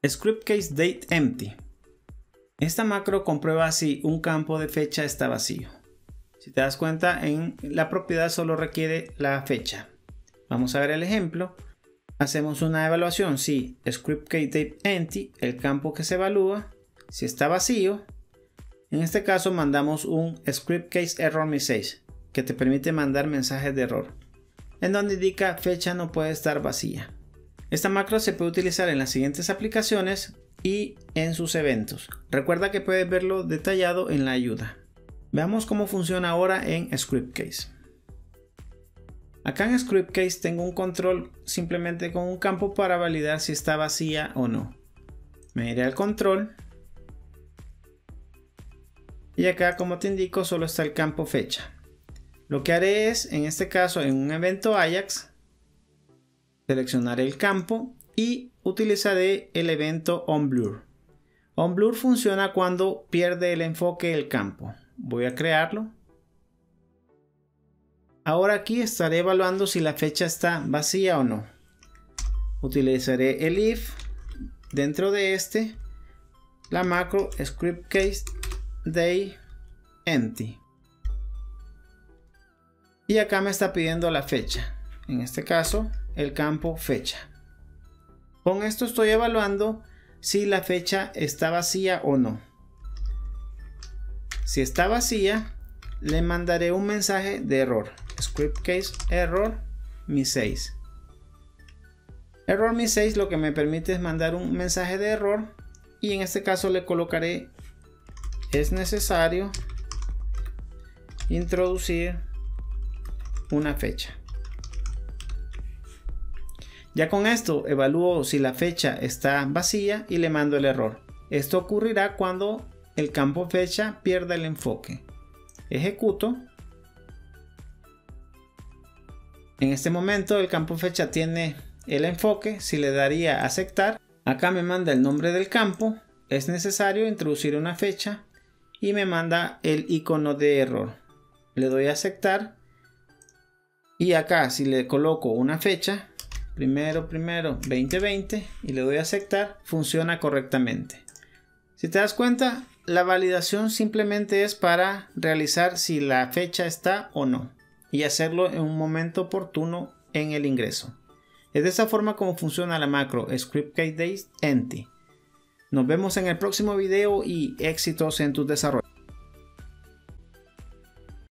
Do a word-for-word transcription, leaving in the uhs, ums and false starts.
Script case date empty. Esta macro comprueba si un campo de fecha está vacío. Si te das cuenta, en la propiedad solo requiere la fecha. Vamos a ver el ejemplo. Hacemos una evaluación si script case date empty, el campo que se evalúa, si está vacío. En este caso mandamos un script case error message que te permite mandar mensajes de error, en donde indica fecha no puede estar vacía. Esta macro se puede utilizar en las siguientes aplicaciones y en sus eventos. Recuerda que puedes verlo detallado en la ayuda. Veamos cómo funciona ahora en script case. Acá en script case tengo un control simplemente con un campo para validar si está vacía o no. Me iré al control. Y acá, como te indico, solo está el campo fecha. Lo que haré es, en este caso, en un evento Ajax, seleccionaré el campo y utilizaré el evento onBlur. onBlur funciona cuando pierde el enfoque el campo. Voy a crearlo. Ahora aquí estaré evaluando si la fecha está vacía o no. Utilizaré el if. Dentro de este, la macro script case day empty. Y acá me está pidiendo la fecha. En este caso, el campo fecha. Con esto estoy evaluando si la fecha está vacía o no. Si está vacía, le mandaré un mensaje de error. Script case error message. Error message lo que me permite es mandar un mensaje de error. Y en este caso le colocaré: es necesario introducir una fecha. Ya con esto evalúo si la fecha está vacía y le mando el error. Esto ocurrirá cuando el campo fecha pierda el enfoque. Ejecuto. En este momento el campo fecha tiene el enfoque. Si le daría a aceptar, acá me manda el nombre del campo. Es necesario introducir una fecha y me manda el icono de error. Le doy a aceptar. Y acá si le coloco una fecha, primero, primero, veinte veinte, y le doy a aceptar, funciona correctamente. Si te das cuenta, la validación simplemente es para realizar si la fecha está o no, y hacerlo en un momento oportuno en el ingreso. Es de esa forma como funciona la macro script case date empty. Nos vemos en el próximo video y éxitos en tu desarrollo.